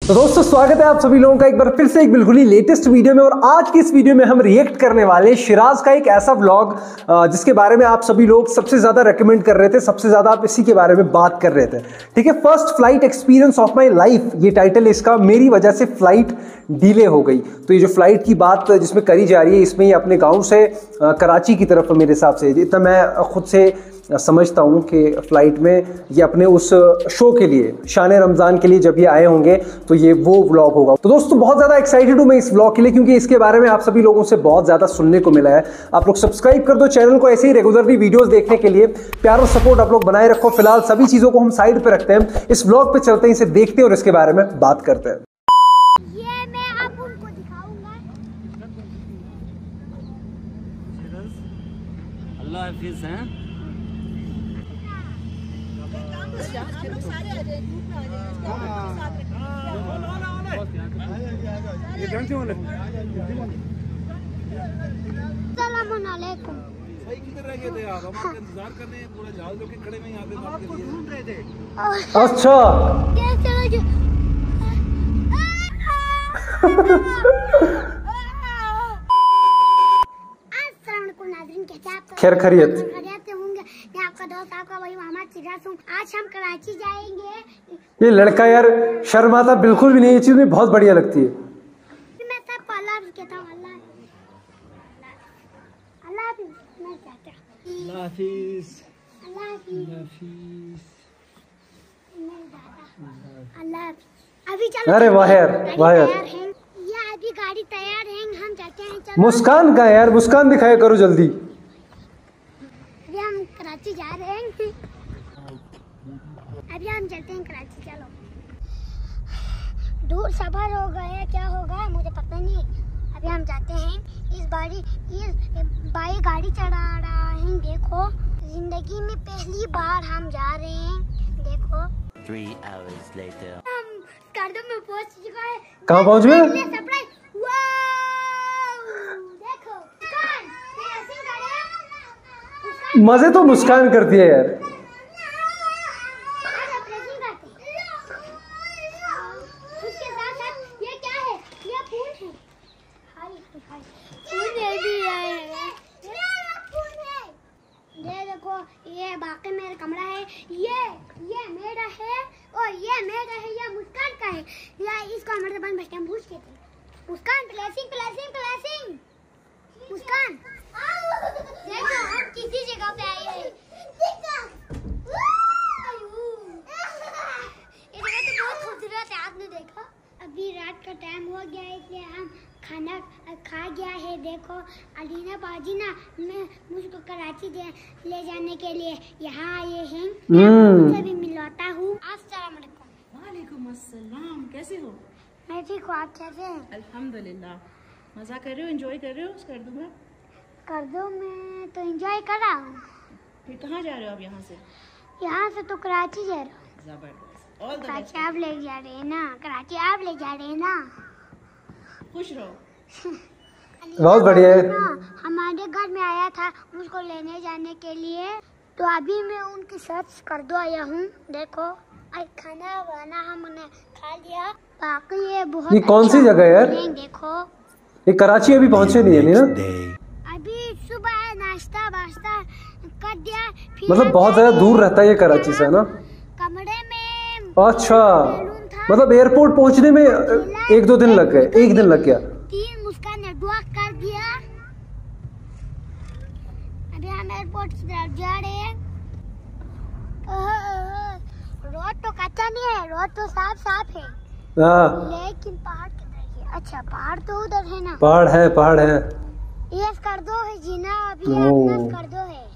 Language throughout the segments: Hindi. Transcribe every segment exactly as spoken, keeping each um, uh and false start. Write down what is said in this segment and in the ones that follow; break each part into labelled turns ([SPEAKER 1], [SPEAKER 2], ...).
[SPEAKER 1] तो दोस्तों स्वागत है आप सभी लोगों का एक बार फिर से एक बिल्कुल ही लेटेस्ट वीडियो में। और आज की इस वीडियो में हम रिएक्ट करने वाले शिराज का एक ऐसा व्लॉग जिसके बारे में आप सभी लोग सबसे ज्यादा रेकमेंड कर रहे थे, सबसे ज्यादा आप इसी के बारे में बात कर रहे थे। ठीक है, first flight experience of my life, ये टाइटल है इसका। मेरी वजह से फ्लाइट डिले हो गई, तो ये जो फ्लाइट की बात जिसमें करी जा रही है, इसमें ये अपने गाँव से कराची की तरफ मेरे हिसाब से, इतना मैं खुद से समझता हूँ कि फ़्लाइट में ये अपने उस शो के लिए, शान रमज़ान के लिए जब ये आए होंगे तो ये वो व्लॉग होगा। तो दोस्तों बहुत ज़्यादा एक्साइटेड हूँ मैं इस व्लॉग के लिए, क्योंकि इसके बारे में आप सभी लोगों से बहुत ज़्यादा सुनने को मिला है। आप लोग सब्सक्राइब कर दो चैनल को, ऐसे ही रेगुलरली वीडियोस देखने के लिए प्यार और सपोर्ट आप लोग बनाए रखो। फिलहाल सभी चीज़ों को हम साइड पर रखते हैं, इस व्लॉग पर चलते हैं, इसे देखते हैं और इसके बारे में बात करते हैं।
[SPEAKER 2] ये मैं अब उनको दिखाऊंगा।
[SPEAKER 3] अल्लाह हाफिज़ हैं।
[SPEAKER 2] अस्सलामुअलैकुम।
[SPEAKER 4] भाई किधर रह गए थे आप? हम आपका इंतजार कर रहे हैं, पूरा जहाज लोग खड़े में यहाँ पे बात आपको ढूंढ रहे थे।
[SPEAKER 1] अच्छा
[SPEAKER 2] कैसे
[SPEAKER 1] खैर खैरियत
[SPEAKER 2] होंगे। मैं आपका दोस्त, आपका भाई मोहम्मद सिराज हूँ। आज हम कराची जाएंगे।
[SPEAKER 1] ये लड़का यार शर्माता बिल्कुल भी नहीं, ये चीज मुझे बहुत बढ़िया लगती है।
[SPEAKER 2] मैं सबको अल्लाह भी कहता हूँ, अल्लाह अल्लाह भी मैं कहता हूँ
[SPEAKER 3] अल्लाह हाफिज़।
[SPEAKER 2] अल्लाह भी अल्लाह। अभी चलो।
[SPEAKER 1] अरे वाह यार, वाह यार।
[SPEAKER 2] ये अभी गाड़ी तैयार है, हम जाते हैं। चलो।
[SPEAKER 1] मुस्कान का यार, मुस्कान दिखाया करो जल्दी।
[SPEAKER 2] अभी हम कराची जा रहे हैं, अभी हम चलते हैं कराची। चलो, दूर सफर हो गया, क्या होगा मुझे पता नहीं। अभी हम जाते हैं। इस बारी इस बाई गाड़ी चढ़ा रहा है। देखो, जिंदगी में पहली बार हम जा रहे हैं। देखो,
[SPEAKER 3] Three hours later.
[SPEAKER 2] हम स्कार्डो में पहुंच चुका है।
[SPEAKER 1] कहाँ पहुंच गए?
[SPEAKER 2] सरप्राइज। देखो, मुस्कान, ये ऐसे करे।
[SPEAKER 1] मजे तो मुस्कान करती है यार।
[SPEAKER 2] उसके साथ साथ ये क्या है? ये फूल है। फूल भी है। ये देखो, ये बाकी मेरा कमरा है। ये ये मेरा है और ये मेरा है। ये मुस्कान का है। या इसको हमारे बन बच्चे पूछ के थे। Muskan placing placing placing Muskan. देखो, हम किसी जगह पे आए हैं। ये जगह तो बहुत खूबसूरत है, आपने देखा। अभी रात का टाइम हो गया है, इसलिए हम खाना खा गया है। देखो, अलीना बाजी ना मैं मुझको कराची ले जाने के लिए यहाँ आए हैं। मैं उनसे भी मिलवाता हूँ। अस्सलाम वालेकुम।
[SPEAKER 5] वालेकुम अस्सलाम, कैसे हो?
[SPEAKER 2] मैं ठीक हूँ, आप कैसे हैं?
[SPEAKER 5] अल्हम्दुलिल्लाह। मज़ा कर रहे हो, एंजॉय कर रहे हो? कर दूँ मैं?
[SPEAKER 2] कर दो। मैं तो एंजॉय कर रहा हूँ।
[SPEAKER 5] फिर कहाँ जा रहे हो आप यहाँ से?
[SPEAKER 2] यहाँ से तो कराची जा रहा हूँ।
[SPEAKER 5] ज़बरदस्त। All the
[SPEAKER 2] Karachi
[SPEAKER 5] best.
[SPEAKER 2] आप ले जा रहे हैं ना? कराची आप ले जा रहे हैं ना?
[SPEAKER 5] खुश रहो।
[SPEAKER 1] बहुत बढ़िया है।
[SPEAKER 2] हाँ, हमारे घर में आया था मुझको लेने जाने के लिए, तो अभी मैं उनकी सर्च कर दो आया हूँ। देखो, आज खाना वाना हमने खा लिया। बाकी ये बहुत
[SPEAKER 1] ये कौन सी जगह है यार?
[SPEAKER 2] देखो,
[SPEAKER 1] ये कराची अभी पहुंचे नहीं है नहीं ना?
[SPEAKER 2] अभी सुबह नाश्ता वाश्ता कर दिया। फिर
[SPEAKER 1] मतलब बहुत ज्यादा दूर रहता है ये कराची से, है ना?
[SPEAKER 2] कमरे में
[SPEAKER 1] अच्छा, मतलब एयरपोर्ट पहुंचने में एक दो दिन लग गए, एक दिन लग गया।
[SPEAKER 2] तीन मुस्कान ने दुआ कर दिया। अभी हम एयरपोर्ट की तरफ जा रहे हैं। रोड तो कच्चा नहीं है, रोड तो साफ साफ है।
[SPEAKER 1] हाँ,
[SPEAKER 2] लेकिन पहाड़ किधर है? अच्छा, पहाड़ तो उधर है ना।
[SPEAKER 1] पहाड़ है, पहाड़ है।
[SPEAKER 2] यस कर दो है जीना, अभी
[SPEAKER 1] ओ।
[SPEAKER 2] यस कर दो है।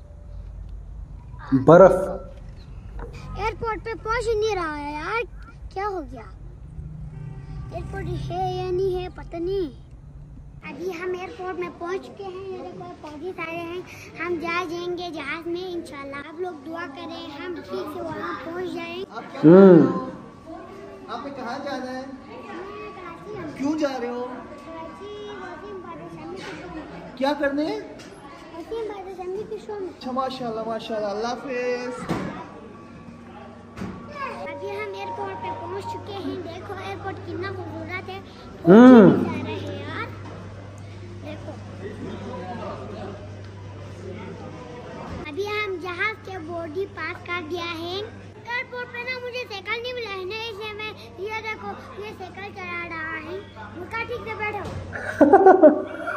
[SPEAKER 1] बर्फ।
[SPEAKER 2] एयरपोर्ट पे पहुंच ही नहीं रहा है यार, क्या हो गया? एयरपोर्ट है या नहीं है पता नहीं। अभी हम एयरपोर्ट में पहुंच चुके हैं। ये देखो, पौधे सारे हैं। हम जा जाएंगे जहाज में इंशाल्लाह। आप लोग दुआ करें हम ठीक से वहाँ पहुंच जाएं।
[SPEAKER 1] हम्म
[SPEAKER 4] आपने कहाँ जाना है? क्यों जा रहे हो? क्या करने? अच्छा, माशाल्लाह माशाल्लाह। अल्लाह हाफिज़।
[SPEAKER 2] अभी हम एयरपोर्ट पे पहुंच चुके हैं। देखो, एयरपोर्ट कितना खूबसूरत है।
[SPEAKER 1] हम्म।
[SPEAKER 2] जा रहे हैं यार, देखो अभी हम जहाज के बॉडी पास कर दिया है। एयरपोर्ट पे ना मुझे साइकिल नहीं मिला है ना, इसलिए मैं ये देखो ये साइकिल चला रहा है। मुस्कान ठीक से बैठो।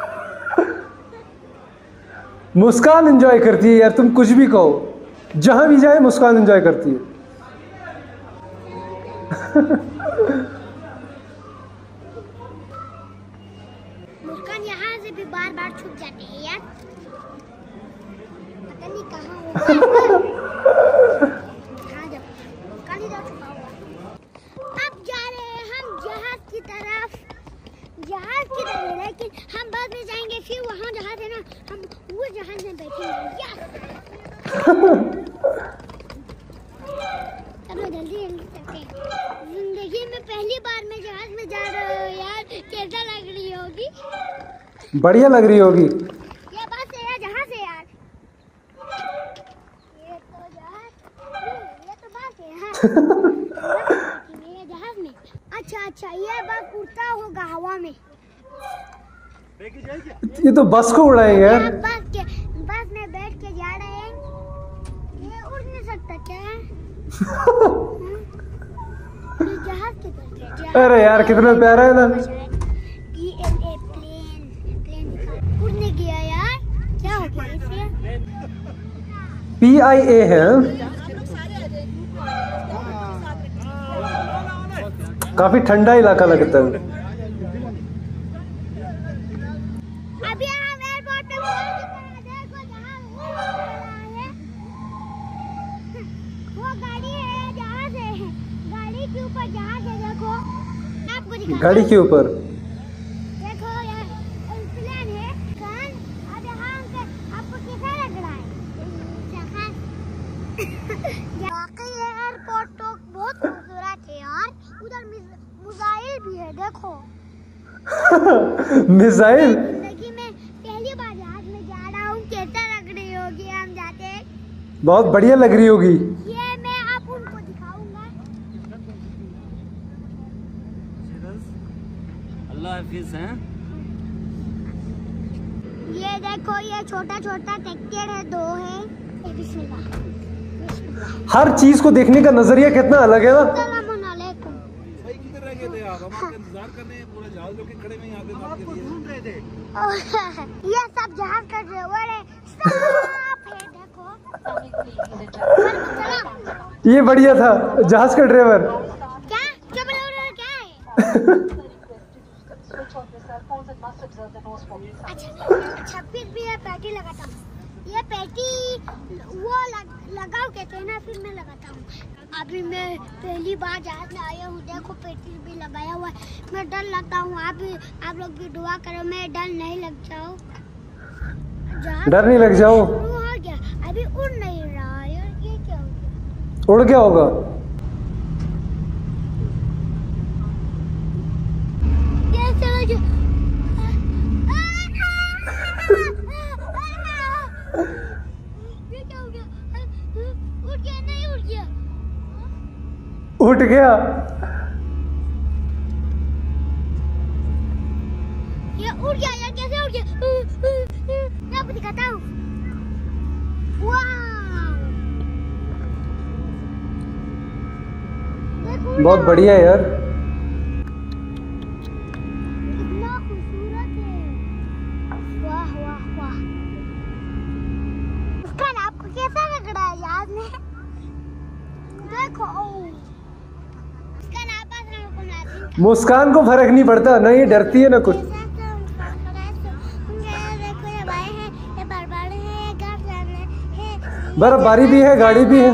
[SPEAKER 1] मुस्कान एंजॉय करती है यार, तुम कुछ भी कहो, जहां भी जाए मुस्कान एंजॉय करती है।
[SPEAKER 2] मुस्कान यहाँ से भी बार बार छुप जाते हैं यार, पता नहीं कहाँ होगा। हाँ, जब मुस्कान इधर छुपा हुआ। अब जा रहे हैं हम जहाज की तरफ, जहाज की तरफ, लेकिन हम बाद में जाएंगे, फिर वहाँ जहाज है ना, हम उस जहाज में बैठेंगे। चलो जल्दी जल्दी चलते हैं। जिंदगी में पहली बार मैं जहाज में जा रहा हूँ यार, कैसा लग रही होगी?
[SPEAKER 1] बढ़िया लग रही होगी।
[SPEAKER 2] ये बस है यार, जहाज है यार, ये तो जहाज, ये तो बस है यार। ये जहाज में, अच्छा अच्छा ये बस उड़ता होगा हवा में।
[SPEAKER 1] ये तो बस को उड़ाएंगे यार।
[SPEAKER 2] आप बस के बस में बैठ के जा रहे हैं, ये उड़ नहीं सकता क्या? ये जहाज के तरफ है, जहाज।
[SPEAKER 1] अरे यार कितना प्यारा है ना।
[SPEAKER 2] P L A plane, plane दिखा, उड़ नहीं गया यार, क्या हो गया इसे?
[SPEAKER 1] पी आई ए है, काफी ठंडा इलाका लगता है।
[SPEAKER 2] अभी हम एयरपोर्ट पे पहुंच चुके हैं, देखो जहाज उड़ रहा है। वो गाड़ी है, जहाज है, गाड़ी के ऊपर जहाज है, देखो आपको दिखाता
[SPEAKER 1] गाड़ी
[SPEAKER 2] हूं।
[SPEAKER 1] के ऊपर
[SPEAKER 2] देखो ये प्लेन है, कान। अब यहाँ पे आपको कैसा लग रहा है जहाज? वाकई ये एयरपोर्ट तो बहुत खूबसूरत है यार, उधर मिसाइल भी है, देखो।
[SPEAKER 1] मिसाइल।
[SPEAKER 2] जिंदगी में पहली बार जहाज में जा रहा हूँ, कैसा लग रही होगी हम जाते?
[SPEAKER 1] बहुत बढ़िया लग रही होगी।
[SPEAKER 2] ये मैं आप उनको दिखाऊंगा।
[SPEAKER 3] अल्लाह हाफिज हैं।
[SPEAKER 2] ये देखो ये छोटा छोटा ट्रैक्टर है, दो है। ये बिस्मिल्लाह, बिस्मिल्लाह।
[SPEAKER 1] हर चीज को देखने का नजरिया कितना अलग है ना।
[SPEAKER 2] अस्सलामुन अलैकुम।
[SPEAKER 4] भाई किधर रह गए थे आप? हम आपका इंतजार कर रहे हैं, पूरा जहाज लोग खड़े में यहाँ पे बात कर ढूंढ रहे थे।
[SPEAKER 2] ये सब जहाज का ड्राइवर है, स्टॉप है, देखो। चलो।
[SPEAKER 1] ये बढ़िया था, जहाज का ड्राइवर।
[SPEAKER 2] क्या क्या बोल रहे हो, क्या है? अच्छा अच्छा, फिर भी ये पैटी लगाता हूँ। ये पैटी वो लग, लगाओ कहते हैं ना, फिर मैं लगाता हूँ। अभी मैं पहली बार जहाज में आया हूँ, देखो पैटी भी लगाया हुआ है। मैं डर लगता हूँ, आप भी आप लोग भी दुआ करो मैं डर नहीं लग जाऊँ। जहाज
[SPEAKER 1] डर नहीं लग जाओ।
[SPEAKER 2] शुरू हो गया, अभी उड़ नहीं रहा यार, ये क्या हो गया?
[SPEAKER 1] उड़ क्या होगा?
[SPEAKER 2] कैसे हो जो- ये क्या हो गया? उड़ गया, नहीं उड़ गया?
[SPEAKER 1] उठ गया।
[SPEAKER 2] ये उड़ गया यार, कैसे उड़ गया? मैं आपको दिखाता हूँ। वाव! देखो ना,
[SPEAKER 1] बहुत बढ़िया है यार।
[SPEAKER 2] कितना खूबसूरत है। वाह वाह वाह। उसका ना आपको कैसा लग रहा है याद में? देखो उसका ना पास ना को ना
[SPEAKER 1] मुस्कान को फर्क नहीं पड़ता ना, ये डरती है ना कुछ। बर्फबारी भी है, गाड़ी भी है।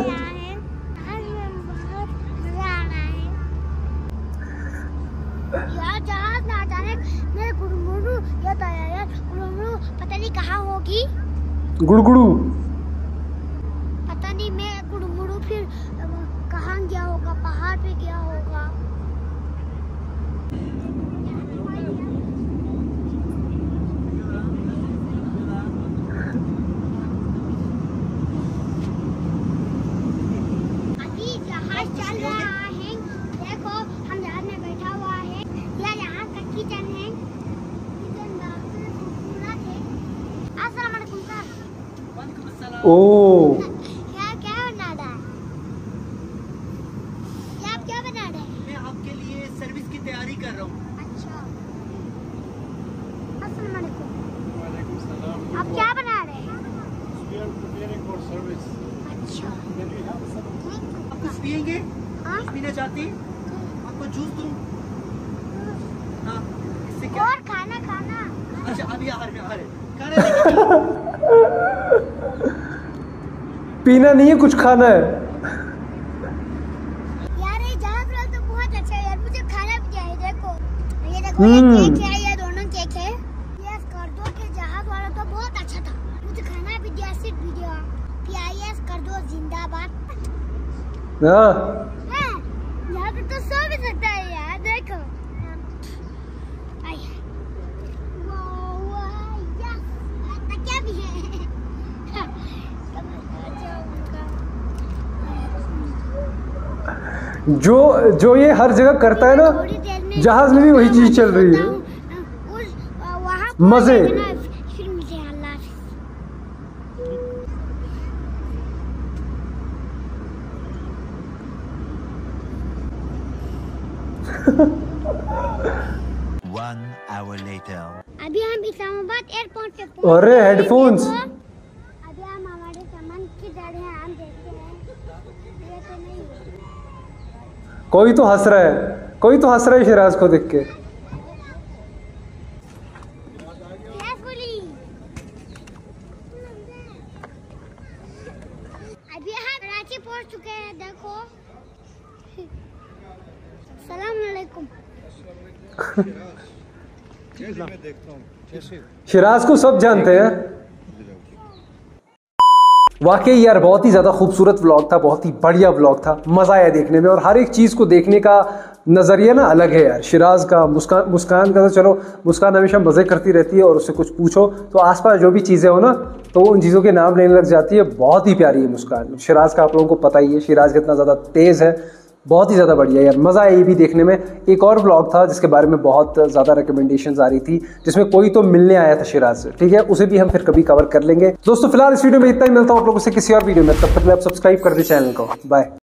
[SPEAKER 2] यार जहाज ना अचानक मेरे गुड़गुड़ू याद आया यार, गुड़गुड़ू पता नहीं कहाँ होगी,
[SPEAKER 1] गुड़गुड़ू।
[SPEAKER 2] पता नहीं मैं गुड़गुड़ू फिर कहाँ गया होगा, पहाड़ पे गया होगा। अभी जहाज चल रहा है, देखो हम जहाज में बैठा हुआ है।
[SPEAKER 1] ओ
[SPEAKER 2] क्या क्या बना रहा है? ये आप क्या बना रहे हैं?
[SPEAKER 6] मैं आपके लिए सर्विस की तैयारी कर रहा हूँ।
[SPEAKER 2] अच्छा। अस्सलाम वालेकुम।
[SPEAKER 4] वालेकुम सलाम।
[SPEAKER 2] आप क्या बना रहे हैं?
[SPEAKER 4] We are preparing for service.
[SPEAKER 2] अच्छा।
[SPEAKER 4] Can we have some?
[SPEAKER 6] आप कुछ पियेंगे?
[SPEAKER 2] हाँ?
[SPEAKER 6] कुछ पीना चाहती? आपको जूस दूँ? हाँ, इससे क्या?
[SPEAKER 2] और खाना खाना।
[SPEAKER 6] अच्छा, अभी आ रहे, आ रहे। खाना लेके चलो।
[SPEAKER 1] पीना नहीं है, कुछ खाना है।
[SPEAKER 2] यार ये जहाज वाला तो बहुत अच्छा है यार, मुझे खाना भी चाहिए। देखो ये देखो, ये
[SPEAKER 1] हम्म।
[SPEAKER 2] केक है, ये दोनों केक है। ये स्कर्दो के जहाज वाला तो बहुत अच्छा था, मुझे खाना भी दिया, सीट भी दिया। पीआईएस स्कर्दो जिंदाबाद।
[SPEAKER 1] हाँ
[SPEAKER 2] हाँ, यहाँ पे तो सो भी सकता है यार, देखो। आई है। वाह, वाह, यस, तकिया भी है।
[SPEAKER 1] जो जो ये हर जगह करता है ना,
[SPEAKER 2] थोड़ी देर में
[SPEAKER 1] जहाज में भी वही चीज चल रही है।
[SPEAKER 2] उस वहाँ
[SPEAKER 1] मजे।
[SPEAKER 2] फिर मिलते हैं, अल्लाह हाफिज़।
[SPEAKER 3] One hour later.
[SPEAKER 2] अभी हम इस्लामाबाद एयरपोर्ट पे पहुंच
[SPEAKER 1] अरे,
[SPEAKER 2] गए हैं।
[SPEAKER 1] हेडफोन्स।
[SPEAKER 2] देखो, अभी हम हमारे सामान किधर है हम देखते हैं। ये तो नहीं है।
[SPEAKER 1] कोई तो हंस रहा है, कोई तो हंस रहा है शिराज को देख के।
[SPEAKER 2] Carefully। अभी हम कराची पहुंच चुके हैं, देखो। सलाम अलैकुम।
[SPEAKER 4] जैसे मैं देखता हूँ जैसे
[SPEAKER 1] शिराज को सब जानते हैं। वाकई यार बहुत ही ज़्यादा खूबसूरत व्लॉग था, बहुत ही बढ़िया व्लॉग था, मज़ा आया देखने में। और हर एक चीज़ को देखने का नज़रिया ना अलग है यार। शिराज का, मुस्कान मुस्कान का तो चलो, मुस्कान हमेशा मज़े करती रहती है और उससे कुछ पूछो तो आसपास जो भी चीज़ें हो ना तो उन चीज़ों के नाम लेने लग जाती है। बहुत ही प्यारी है मुस्कान। शिराज का आप लोगों को पता ही है, शिराज कितना ज़्यादा तेज़ है, बहुत ही ज़्यादा बढ़िया यार, मज़ा आया ये भी देखने में। एक और व्लॉग था जिसके बारे में बहुत ज़्यादा रिकमेंडेशंस आ रही थी, जिसमें कोई तो मिलने आया था शिराज से, ठीक है, उसे भी हम फिर कभी कवर कर लेंगे। दोस्तों फिलहाल इस वीडियो में इतना ही, मिलता हूँ आप लोगों से किसी और वीडियो में, तब तक आप सब्सक्राइब कर दे चैनल को। बाय।